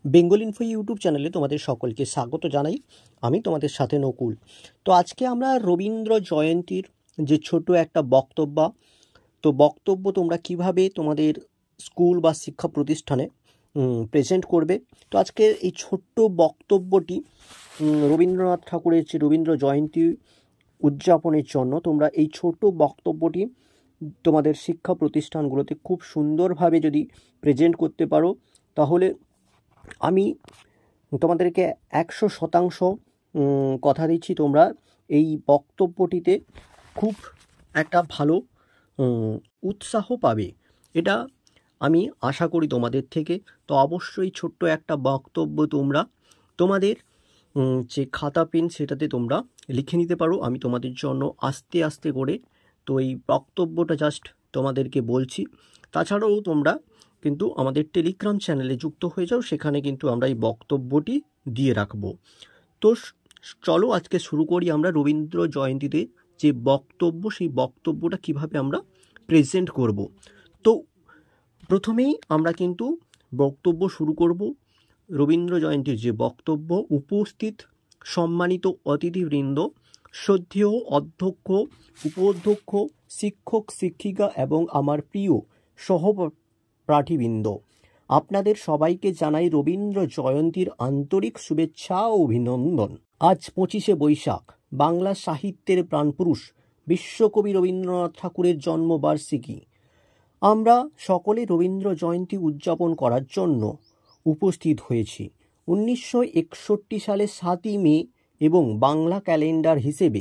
Bengal info YouTube চ্যানেলে তোমাদের সকলকে স্বাগত জানাই। আমি তোমাদের সাথে নকুল। তো আজকে আমরা রবীন্দ্র জয়ন্তীর যে ছোট একটা বক্তব্য তোমরা কিভাবে তোমাদের স্কুল বা শিক্ষা প্রতিষ্ঠানে প্রেজেন্ট করবে। তো আজকে এই ছোট্ট বক্তব্যটি রবীন্দ্রনাথ ঠাকুরের যে রবীন্দ্র জয়ন্তী উদযাপনের জন্য তোমরা এই ছোট বক্তব্যটি তোমাদের শিক্ষা প্রতিষ্ঠানগুলোতে খুব সুন্দরভাবে যদি প্রেজেন্ট করতে পারো, তাহলে আমি তোমাদেরকে 100% কথা দিচ্ছি, তোমরা এই বক্তব্যটিতে খুব একটা ভালো উৎসাহ পাবে। এটা আমি আশা করি তোমাদের থেকে। তো অবশ্যই ছোট্ট একটা বক্তব্য তোমরা তোমাদের যে খাতা পেন সেটাতে তোমরা লিখে নিতে পারো। আমি তোমাদের জন্য আস্তে আস্তে করে তো এই বক্তব্যটা জাস্ট তোমাদেরকে বলছি। তাছাড়াও তোমরা কিন্তু আমাদের টেলিগ্রাম চ্যানেলে যুক্ত হয়ে যাও, সেখানে কিন্তু আমরা এই বক্তব্যটি দিয়ে রাখবো। তো চলো আজকে শুরু করি আমরা রবীন্দ্র জয়ন্তীতে যে বক্তব্য, সেই বক্তব্যটা কিভাবে আমরা প্রেজেন্ট করব। তো প্রথমেই আমরা কিন্তু বক্তব্য শুরু করব। রবীন্দ্র জয়ন্তীর যে বক্তব্য, উপস্থিত সম্মানিত অতিথিবৃন্দ, শ্রদ্ধেয় অধ্যক্ষ, উপাধ্যক্ষ, শিক্ষক শিক্ষিকা এবং আমার প্রিয় সহপাঠীবৃন্দ, আপনাদের সবাইকে জানাই রবীন্দ্র জয়ন্তীর আন্তরিক শুভেচ্ছা ও অভিনন্দন। আজ 25শে বৈশাখ, বাংলা সাহিত্যের প্রাণপুরুষ বিশ্বকবি রবীন্দ্রনাথ ঠাকুরের জন্মবার্ষিকী। আমরা সকলে রবীন্দ্র জয়ন্তী উদযাপন করার জন্য উপস্থিত হয়েছি। 1961 সালে 7ই মে এবং বাংলা ক্যালেন্ডার হিসেবে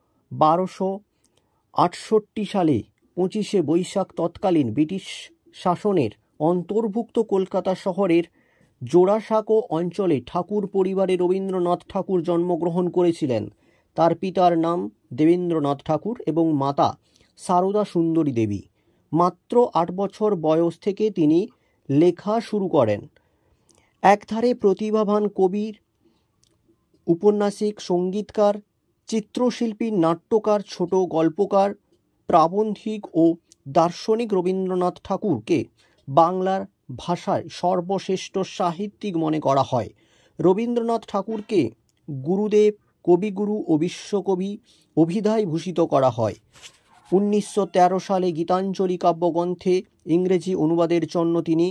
1268 সালে 25শে বৈশাখ তৎকালীন ব্রিটিশ শাসনের অন্তর্ভুক্ত কলকাতা শহরের জোড়াসাঁকো অঞ্চলে ঠাকুর পরিবারে রবীন্দ্রনাথ ঠাকুর জন্মগ্রহণ করেছিলেন। তার পিতার নাম দেবেন্দ্রনাথ ঠাকুর এবং মাতা সারদা সুন্দরী দেবী। মাত্র 8 বছর বয়স থেকে তিনি লেখা শুরু করেন। একধারে প্রতিভাবান কবির, উপন্যাসিক, সঙ্গীতকার, চিত্রশিল্পী, নাট্যকার, ছোট গল্পকার, প্রাবন্ধিক ও দার্শনিক রবীন্দ্রনাথ ঠাকুরকে বাংলার ভাষায় সর্বশ্রেষ্ঠ সাহিত্যিক মনে করা হয়। রবীন্দ্রনাথ ঠাকুরকে গুরুদেব, কবিগুরু ও বিশ্বকবি অভিধায় ভূষিত করা হয়। 1913 সালে গীতাঞ্জলি কাব্যগ্রন্থে ইংরেজি অনুবাদের জন্য তিনি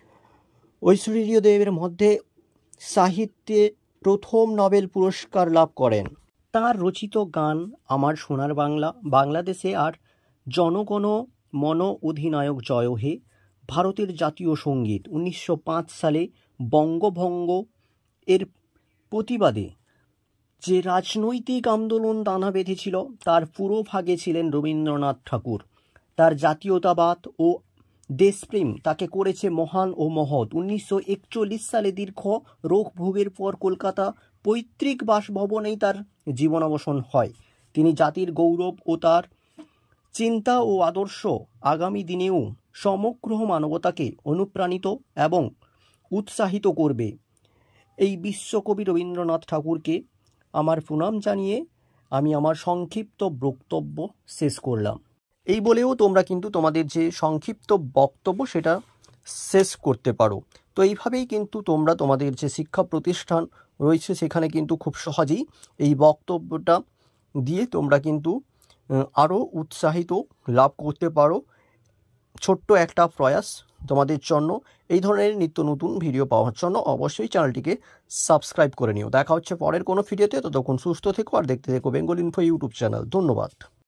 ঐশ্বর্যদেবের মধ্যে সাহিত্যে প্রথম নোবেল পুরস্কার লাভ করেন। তার রচিত গান আমার সোনার বাংলা, বাংলাদেশে আর জনগণ মন অধিনায়ক জয় হে, ভারতের জাতীয় সঙ্গীত। 1905 সালে বঙ্গভঙ্গ এর প্রতিবাদে যে রাজনৈতিক আন্দোলন দানা বেঁধেছিল, তার পুরো ভাগে ছিলেন রবীন্দ্রনাথ ঠাকুর। তার জাতীয়তাবাদ ও দেশপ্রেম তাকে করেছে মহান ও মহৎ। 1941 সালে দীর্ঘ রোগ ভোগের পর কলকাতা পৈতৃক বাসভবনেই তার জীবনাবসান হয়। তিনি জাতির গৌরব ও তার চিন্তা ও আদর্শ আগামী দিনেও সমগ্র মানবতাকে অনুপ্রাণিত এবং উৎসাহিত করবে। এই বিশ্বকবি রবীন্দ্রনাথ ঠাকুরকে আমার প্রণাম জানিয়ে আমি আমার সংক্ষিপ্ত বক্তব্য শেষ করলাম। এই বলেও তোমরা কিন্তু তোমাদের যে সংক্ষিপ্ত বক্তব্য সেটা শেষ করতে পারো। তো এইভাবেই কিন্তু তোমরা তোমাদের যে শিক্ষা প্রতিষ্ঠান রয়েছে সেখানে কিন্তু খুব সহজেই এই বক্তব্যটা দিয়ে তোমরা কিন্তু আরও উৎসাহিত লাভ করতে পারো। ছোট্ট একটা প্রয়াস তোমাদের জন্য। এই ধরনের নিত্য নতুন ভিডিও পাওয়ার জন্য অবশ্যই চ্যানেলটিকে সাবস্ক্রাইব করে নিও। দেখা হচ্ছে পরের কোনো ভিডিওতে। ততক্ষণ সুস্থ থেকো আর দেখতে থেকো বেঙ্গল ইনফো ইউটিউব চ্যানেল। ধন্যবাদ।